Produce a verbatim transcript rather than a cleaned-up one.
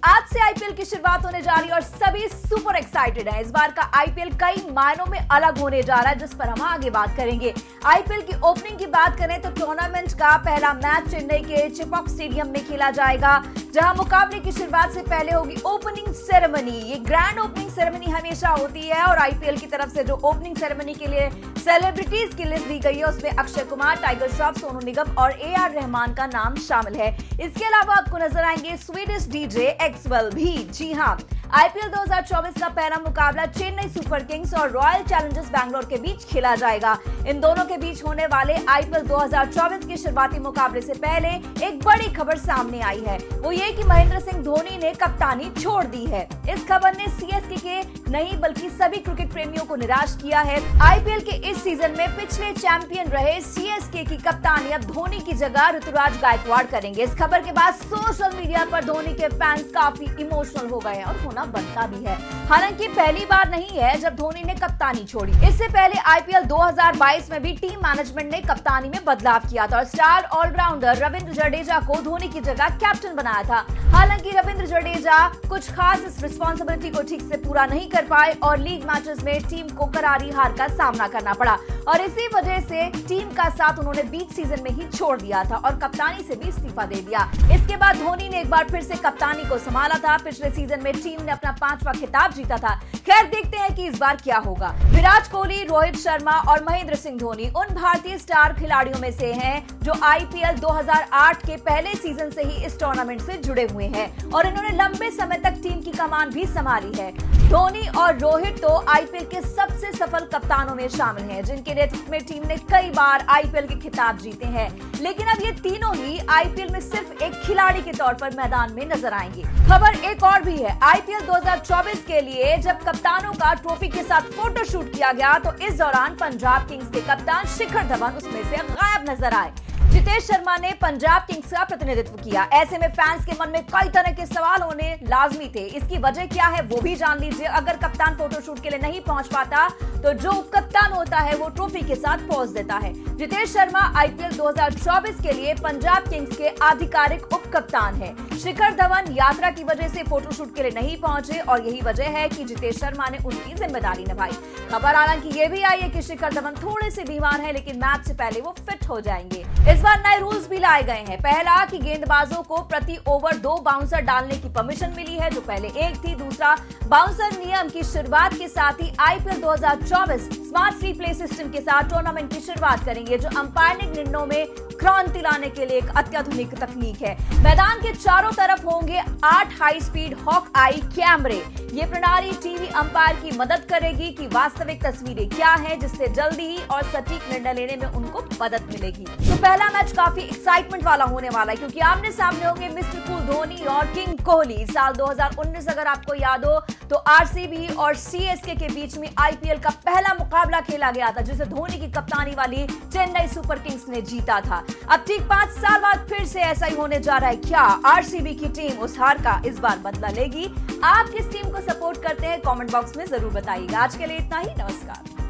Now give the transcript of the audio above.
आज से आईपीएल की शुरुआत होने जा रही है और सभी सुपर एक्साइटेड हैं। इस बार का आईपीएल कई मायनों में अलग होने जा रहा है, जिस पर हम आगे बात करेंगे। आईपीएल की ओपनिंग की बात करें तो टूर्नामेंट का पहला मैच चेन्नई के चिपॉक स्टेडियम में खेला जाएगा, जहां मुकाबले की शुरुआत से पहले होगी ओपनिंग सेरेमनी। ये ग्रैंड ओपनिंग सेरेमनी हमेशा होती है और आईपीएल की तरफ से जो ओपनिंग सेरेमनी के लिए सेलिब्रिटीज की लिस्ट दी गई है उसमें अक्षय कुमार, टाइगर श्रॉफ, सोनू निगम और ए आर रहमान का नाम शामिल है। इसके अलावा आपको नजर आएंगे स्वीडिश डीजे एक्सवेल भी। जी हाँ, आईपीएल दो हज़ार चौबीस का पहला मुकाबला चेन्नई सुपर किंग्स और रॉयल चैलेंजर्स बैंगलोर के बीच खेला जाएगा। इन दोनों के बीच होने वाले आईपीएल दो हज़ार चौबीस के शुरुआती मुकाबले से पहले एक बड़ी खबर सामने आई है, वो ये कि महेंद्र सिंह धोनी ने कप्तानी छोड़ दी है। इस खबर ने सीएसके के नहीं बल्कि सभी क्रिकेट प्रेमियों को निराश किया है। आईपीएल के इस सीजन में पिछले चैंपियन रहे सीएसके की कप्तानी अब धोनी की जगह ऋतुराज गायकवाड़ करेंगे। इस खबर के बाद सोशल मीडिया पर धोनी के फैंस काफी इमोशनल हो गए और होना बनता भी है। हालांकि पहली बार नहीं है जब धोनी ने कप्तानी छोड़ी। इससे पहले आईपीएल दो हज़ार बाईस में भी टीम मैनेजमेंट ने कप्तानी में बदलाव किया था और स्टार ऑलराउंडर रविंद्र जडेजा को धोनी की जगह कैप्टन बनाया था। हालांकि रविंद्र जडेजा कुछ खास इस रिस्पॉन्सिबिलिटी को ठीक से पूरा नहीं कर पाए और लीग मैचेस में टीम को करारी हार का सामना करना पड़ा और इसी वजह से टीम का साथ उन्होंने बीच सीजन में ही छोड़ दिया था और कप्तानी से भी इस्तीफा दे दिया। इसके बाद धोनी ने एक बार फिर से कप्तानी को संभाला था। पिछले सीजन में टीम ने अपना पांचवा खिताब जीता था। खैर, देखते हैं कि इस बार क्या होगा। विराट कोहली, रोहित शर्मा और महेंद्र सिंह धोनी उन भारतीय स्टार खिलाड़ियों में से हैं जो आईपीएल दो हज़ार आठ के पहले सीजन से ही इस टूर्नामेंट से जुड़े हुए हैं और इन्होंने लंबे समय तक टीम की कमान भी संभाली है। धोनी और रोहित तो आईपीएल के सबसे सफल कप्तानों में शामिल हैं, जिनके नेतृत्व में टीम ने कई बार आईपीएल के खिताब जीते हैं। लेकिन अब ये तीनों ही आईपीएल में सिर्फ एक खिलाड़ी के तौर पर मैदान में नजर आएंगे। खबर एक और भी है। आईपीएल दो हज़ार चौबीस के लिए जब कप्तानों का ट्रॉफी के साथ फोटो शूट किया गया तो इस दौरान पंजाब किंग्स के कप्तान शिखर धवन उसमें से गायब नजर आए। जितेश शर्मा ने पंजाब किंग्स का प्रतिनिधित्व किया। ऐसे में फैंस के मन में कई तरह के सवाल होने लाजमी थे। इसकी वजह क्या है वो भी जान लीजिए। अगर कप्तान फोटोशूट के लिए नहीं पहुंच पाता तो जो कप्तान होता है वो ट्रॉफी के साथ पहुंच देता है। जितेश शर्मा आईपीएल दो हज़ार चौबीस के लिए पंजाब किंग्स के आधिकारिक उप कप्तान है। शिखर धवन यात्रा की वजह से फोटोशूट के लिए नहीं पहुंचे और यही वजह है कि जितेश शर्मा ने उनकी जिम्मेदारी निभाई। खबर हालांकि ये भी आई है कि शिखर धवन थोड़े से बीमार है, लेकिन मैच से पहले वो फिट हो जाएंगे। इस बार नए रूल्स भी लाए गए हैं। पहला कि गेंदबाजों को प्रति ओवर दो बाउंसर डालने की परमिशन मिली है, जो पहले एक थी। दूसरा, बाउंसर नियम की शुरुआत के साथ ही आईपीएल दो हज़ार चौबीस स्मार्ट रिप्ले सिस्टम के साथ टूर्नामेंट की शुरुआत करेंगे, जो अंपायरिंग निर्णयों में क्रांति लाने के लिए एक अत्याधुनिक तकनीक है। मैदान के चारों तरफ होंगे आठ हाई स्पीड हॉक आई कैमरे। ये प्रणाली टीवी अंपायर की मदद करेगी कि वास्तविक तस्वीरें क्या हैं, जिससे जल्दी ही और सटीक निर्णय लेने में उनको मदद मिलेगी। तो पहला मैच काफी एक्साइटमेंट वाला होने वाला है, क्योंकि आमने सामने होंगे मिस्टर कूल धोनी और किंग कोहली। साल दो हज़ार उन्नीस अगर आपको याद हो तो आरसीबी और सीएसके के बीच में आईपीएल का पहला मुकाबला खेला गया था, जिसे धोनी की कप्तानी वाली चेन्नई सुपर किंग्स ने जीता था। अब ठीक पांच साल बाद फिर से ऐसा ही होने जा रहा है। क्या आरसीबी की टीम उस हार का इस बार बदला लेगी? आप किस टीम को सपोर्ट करते हैं कमेंट बॉक्स में जरूर बताइएगा। आज के लिए इतना ही, नमस्कार।